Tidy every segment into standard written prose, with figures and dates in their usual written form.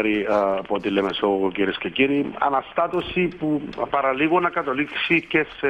αναφέρει από τη Λεμεσό, κυρίες και κύριοι. Αναστάτωση που παραλίγο να κατολίξει και σε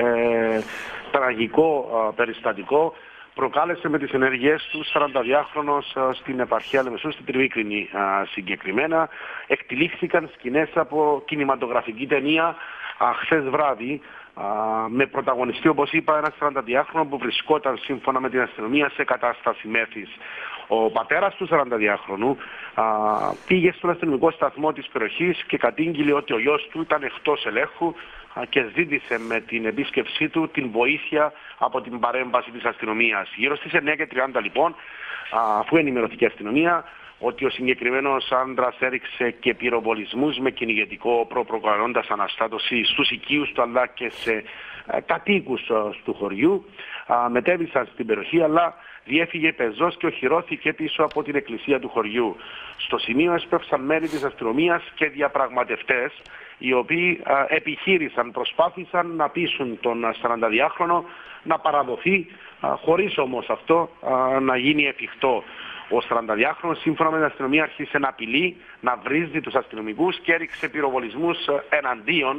τραγικό περιστατικό προκάλεσε με τις ενέργειές του 42χρονος στην επαρχία Λεμεσού, στην Τριμίκρινη συγκεκριμένα. Εκτυλίχθηκαν σκηνές από κινηματογραφική ταινία χθες βράδυ, με πρωταγωνιστή, όπως είπα, ένα 42χρονο που βρισκόταν σύμφωνα με την αστυνομία σε κατάσταση μέθης. Ο πατέρας του 42χρονου πήγε στον αστυνομικό σταθμό της περιοχής και κατήγγειλε ότι ο γιος του ήταν εκτός ελέγχου και ζήτησε με την επίσκεψή του την βοήθεια από την παρέμβαση της αστυνομίας. Γύρω στις 9:30 λοιπόν, αφού ενημερωθήκε η αστυνομία ότι ο συγκεκριμένος άντρας έριξε και πυροβολισμούς με κυνηγετικό προκαλώντας αναστάτωση στους οικείους του αλλά και σε κατοίκους του χωριού, μετέβησαν στην περιοχή αλλά διέφυγε πεζός και οχυρώθηκε πίσω από την εκκλησία του χωριού. Στο σημείο έσπευσαν μέλη της αστυνομίας και διαπραγματευτές, οι οποίοι προσπάθησαν να πείσουν τον 42χρονο να παραδοθεί, χωρίς όμως αυτό να γίνει εφικτό. Ο 42χρονος, σύμφωνα με την αστυνομία, άρχισε να απειλεί, να βρίζει τους αστυνομικούς και έριξε πυροβολισμούς εναντίον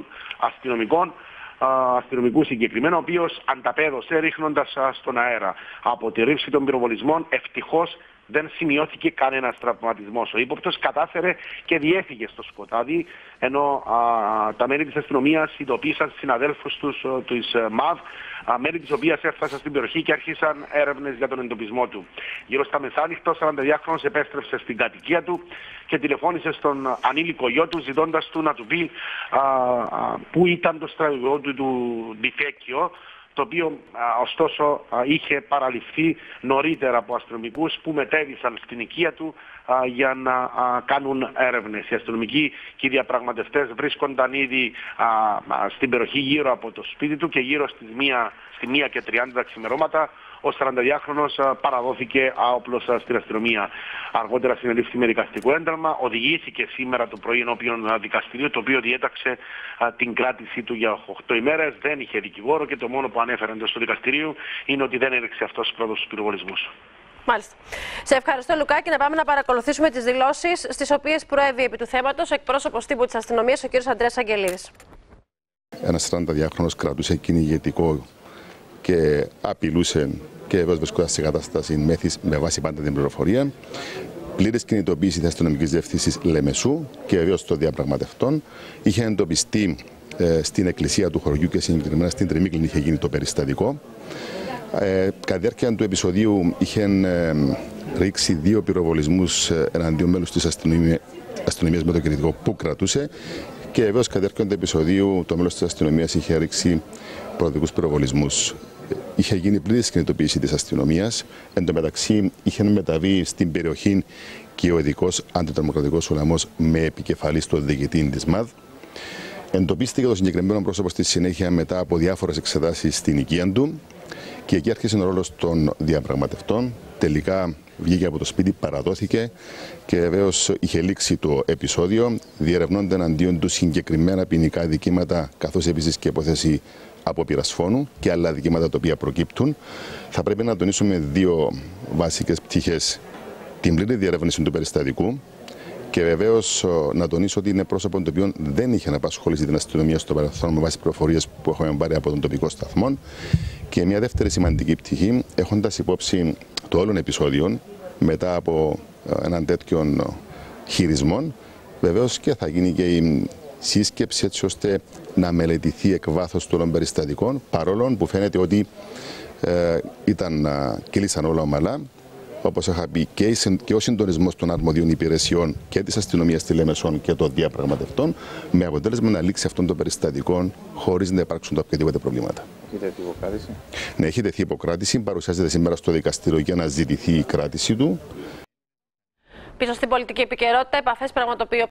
αστυνομικού συγκεκριμένα, ο οποίος ανταπέδωσε ρίχνοντας στον αέρα. Από τη ρήψη των πυροβολισμών ευτυχώς δεν σημειώθηκε κανένας τραυματισμός. Ο ύποπτος κατάφερε και διέφυγε στο σκοτάδι, ενώ τα μέλη της αστυνομίας ειδοποίησαν συναδέλφους τους της ΜΑΒ, μέλη της οποίας έφτασαν στην περιοχή και άρχισαν έρευνες για τον εντοπισμό του. Γύρω στα μεσάνυχτα, ο 42χρονος επέστρεψε στην κατοικία του και τηλεφώνησε στον ανήλικο γιο του, ζητώντας του να του πει πού ήταν το στρατηγό του Διφέκιο, το οποίο ωστόσο είχε παραληφθεί νωρίτερα από αστυνομικούς που μετέβησαν στην οικία του για να κάνουν έρευνες. Οι αστυνομικοί και οι διαπραγματευτές βρίσκονταν ήδη στην περιοχή γύρω από το σπίτι του και γύρω στη 1:30 τα ξημερώματα ο 42χρονος παραδόθηκε άοπλος στην αστυνομία. Αργότερα συνελήφθη με δικαστικό ένταλμα, οδηγήθηκε σήμερα το πρωί ενώπιον δικαστηρίου, το οποίο διέταξε την κράτησή του για 8 ημέρες. Δεν είχε δικηγόρο και το μόνο που ανέφερε εντός του δικαστηρίου είναι ότι δεν έδειξε αυτός πρώτος τους πυροβολισμούς. Μάλιστα. Σε ευχαριστώ, Λουκάκη. Να πάμε να παρακολουθήσουμε τις δηλώσεις στις οποίες προέβη επί του θέματος εκπρόσωπος τύπου της αστυνομίας, ο κ. Αντρέας Αγγελίδης. Ένας 42χρονος κρατούσε κυνηγετικό και απειλούσε και βέβαια βρισκόταν σε κατάσταση μέθης με βάση πάντα την πληροφορία. Πλήρης κινητοποίηση της αστυνομικής διευθύνσης Λεμεσού και βεβαίως των διαπραγματευτών. Είχε εντοπιστεί στην εκκλησία του χωριού και συγκεκριμένα στην Τριμίκρινη είχε γίνει το περιστατικό. Κατά τη διάρκεια του επεισοδίου είχαν ρίξει 2 πυροβολισμούς εναντίον μέλους της αστυνομίας με το κινητικό που κρατούσε και βεβαίως κατά τη διάρκεια του επεισοδίου το μέλος της αστυνομίας είχε ρίξει προδικούς πυροβολισμούς. Είχε γίνει πλήρης κινητοποίηση της αστυνομίας. Εν τω μεταξύ είχε μεταβεί στην περιοχή και ο ειδικός αντιτρομοκρατικός ουλαμός με επικεφαλή στο διοικητή της ΜΑΔ. Εντοπίστηκε το συγκεκριμένο πρόσωπο στη συνέχεια μετά από διάφορες εξετάσεις στην οικία του και εκεί άρχισε ο ρόλος των διαπραγματευτών. Τελικά βγήκε από το σπίτι, παραδόθηκε και βεβαίως είχε λήξει το επεισόδιο. Διερευνώνται εναντίον του συγκεκριμένα ποινικά δικήματα, καθώς επίσης και υπόθεση απόπειρας φόνου και άλλα δικήματα τα οποία προκύπτουν. Θα πρέπει να τονίσουμε 2 βασικές πτυχές. Την πλήρη διερεύνηση του περιστατικού και βεβαίως να τονίσω ότι είναι πρόσωπο το οποίο δεν είχε απασχολήσει την αστυνομία στο παρελθόν με βάση πληροφορίες που έχουμε πάρει από τον τοπικό σταθμό. Και μια δεύτερη σημαντική πτυχή, έχοντας υπόψη το όλο επεισόδιο μετά από έναν τέτοιον χειρισμό, βεβαίως και θα γίνει και η σύσκεψη έτσι ώστε να μελετηθεί εκ βάθος των περιστατικών, παρόλο που φαίνεται ότι κύλησαν όλα ομαλά. Όπως είχα πει, και ο συντονισμός των αρμοδίων υπηρεσιών και της αστυνομίας στη Λέμεσον και των διαπραγματευτών, με αποτέλεσμα να λήξει αυτόν τον περιστατικό χωρίς να υπάρξουν οποιαδήποτε προβλήματα. Έχει τεθεί υποκράτηση. Ναι, έχει τεθεί υποκράτηση. Παρουσιάζεται σήμερα στο δικαστήριο για να ζητηθεί η κράτηση του. Πίσω στην πολιτική επικαιρότητα, επαφές πραγματοποιεί ο